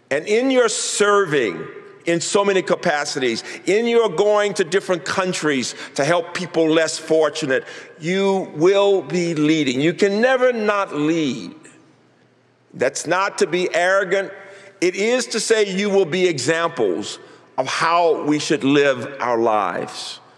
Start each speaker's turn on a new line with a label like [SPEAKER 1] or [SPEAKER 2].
[SPEAKER 1] And in your serving in so many capacities, in your going to different countries to help people less fortunate, you will be leading. You can never not lead. That's not to be arrogant. It is to say you will be examples of how we should live our lives.